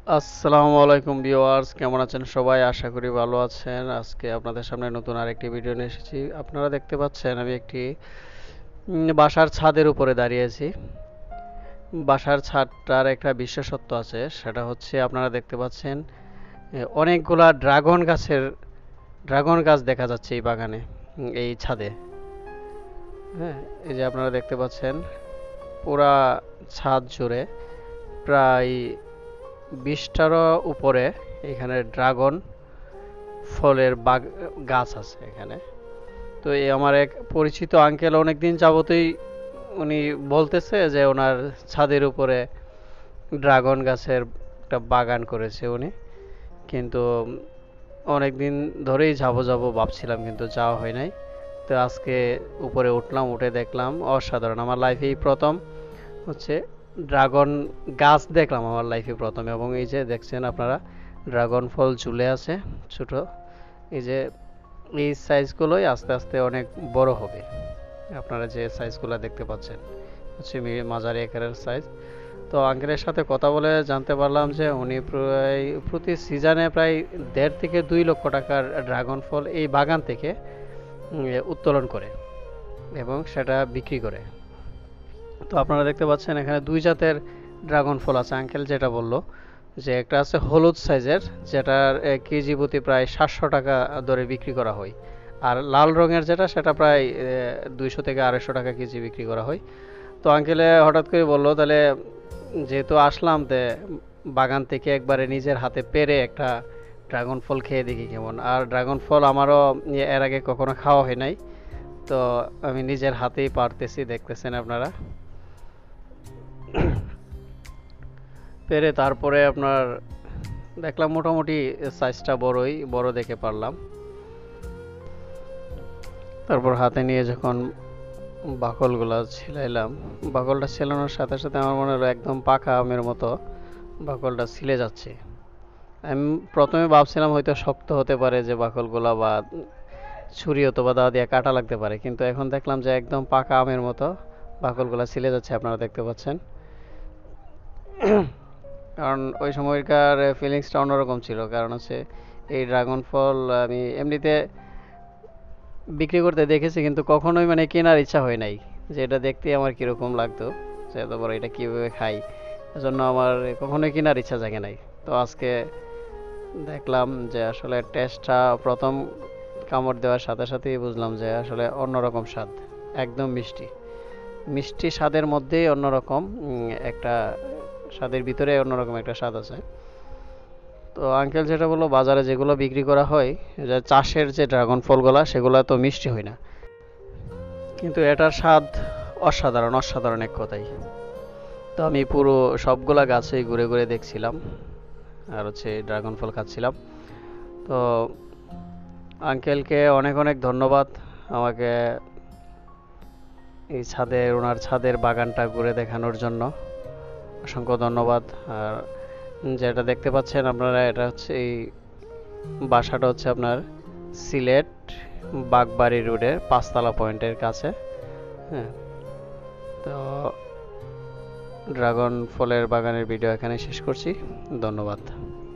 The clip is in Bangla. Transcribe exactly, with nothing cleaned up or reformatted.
আসসালামু আলাইকুম ভিউয়ার্স, কেমন আছেন সবাই? আশা করি ভালো আছেন। আজকে আপনাদের সামনে নতুন আরেকটি ভিডিও নিয়ে এসেছি। আপনারা দেখতে পাচ্ছেন আমি একটি উম, বাসার ছাদের উপরে দাঁড়িয়ে আছি। বাসার ছাদটার একটা বিশেষত্ব আছে, সেটা হচ্ছে আপনারা দেখতে পাচ্ছেন এ, অনেকগুলা ড্রাগন গাছের ড্রাগন গাছ দেখা যাচ্ছে এই বাগানে, উম, এই ছাদে। হ্যাঁ, এই যে আপনারা দেখতে পাচ্ছেন পুরা ছাদ জুড়ে প্রায় বিশটারও উপরে এখানে ড্রাগন ফলের বাগ গাছ আছে এখানে। তো এই আমার এক পরিচিত আঙ্কেল অনেকদিন যাবতই উনি বলতেছে যে ওনার ছাদের উপরে ড্রাগন গাছের একটা বাগান করেছে উনি, কিন্তু অনেক দিন ধরেই যাবো যাবো ভাবছিলাম, কিন্তু যাওয়া হয় নাই। তো আজকে উপরে উঠলাম, উঠে দেখলাম অসাধারণ। আমার লাইফে এই প্রথম হচ্ছে ড্রাগন গাছ দেখলাম আমার লাইফে প্রথম। এবং এই যে দেখছেন আপনারা ড্রাগন ফল ঝুলে আছে ছোট, এই যে এই সাইজগুলোই আস্তে আস্তে অনেক বড় হবে। আপনারা যে সাইজগুলো দেখতে পাচ্ছেন হচ্ছে মাঝারি আকারের সাইজ। তো আঙ্কেলের সাথে কথা বলে জানতে পারলাম যে উনি প্রায় প্রতি সিজনে প্রায় দেড় থেকে দুই লক্ষ টাকার ড্রাগন ফল এই বাগান থেকে উত্তোলন করে এবং সেটা বিক্রি করে। তো আপনারা দেখতে পাচ্ছেন এখানে দুই জাতের ড্রাগন ফল আছে। আঙ্কেল যেটা বলল যে একটা আছে হলুদ সাইজের, যেটার কেজি প্রতি প্রায় সাতশো টাকা দরে বিক্রি করা হয়। আর লাল রঙের যেটা, সেটা প্রায় দুইশো থেকে আড়াইশো টাকা কেজি বিক্রি করা হয়। তো আঙ্কেলে হঠাৎ করে বললো তাহলে যেহেতু আসলাম, তে বাগান থেকে একবারে নিজের হাতে পেরে একটা ড্রাগন ফল খেয়ে দেখি কেমন। আর ড্রাগন ফল আমারও এর আগে কখনো খাওয়া হয় নাই, তো আমি নিজের হাতেই পারতেছি, দেখতেছেন আপনারা। পেরে তারপরে আপনার দেখলাম মোটামুটি সাইজটা বড়ই বড় দেখে পারলাম। তারপর হাতে নিয়ে যখন বাকলগুলা ছিলাইলাম, বাকলটা ছেলানোর সাথে সাথে আমার মনে হলো একদম পাকা আমের মতো বাকলটা ছিলে যাচ্ছে। আমি প্রথমে ভাবছিলাম হয়তো শক্ত হতে পারে যে বাকলগুলা, বা ছুরি অথবা দা দিয়ে কাটা লাগতে পারে, কিন্তু এখন দেখলাম যে একদম পাকা আমের মতো বাকলগুলা ছিলে যাচ্ছে, আপনারা দেখতে পাচ্ছেন। কারণ ওই সময়কার ফিলিংসটা অন্যরকম ছিল। কারণ হচ্ছে এই ড্রাগন ফল আমি এমনিতে বিক্রি করতে দেখেছি, কিন্তু কখনোই মানে কেনার ইচ্ছা হয় নাই, যে এটা দেখতে আমার কিরকম লাগতো, যে এত বড় এটা কিভাবে খাই। এজন্য আমার কখনোই কেনার ইচ্ছা জাগে নাই। তো আজকে দেখলাম যে আসলে টেস্টটা প্রথম কামড় দেওয়ার সাথে সাথেই বুঝলাম যে আসলে অন্যরকম স্বাদ। একদম মিষ্টি মিষ্টি স্বাদের মধ্যেই অন্যরকম একটা স্বাদের ভিতরে অন্যরকম একটা স্বাদ আছে। তো আঙ্কেল যেটা বললো, বাজারে যেগুলো বিক্রি করা হয় যে চাষের যে ড্রাগন ফলগুলা, সেগুলো তো মিষ্টি হয় না, কিন্তু এটার স্বাদ অসাধারণ, অসাধারণ এক কথাই। তো আমি পুরো সবগুলা গাছেই ঘুরে ঘুরে দেখছিলাম আর হচ্ছে ড্রাগন ফল খাচ্ছিলাম। তো আঙ্কেলকে অনেক অনেক ধন্যবাদ আমাকে এই ছাদের ওনার ছাদের বাগানটা ঘুরে দেখানোর জন্য। অসংখ্য ধন্যবাদ। আর যেটা দেখতে পাচ্ছেন আপনারা, এটা হচ্ছে এই বাসাটা হচ্ছে আপনার সিলেট বাগবাড়ি রোডের পাঁচতলা পয়েন্টের কাছে। হ্যাঁ, তো ড্রাগন ফলের বাগানের ভিডিও এখানে শেষ করছি। ধন্যবাদ।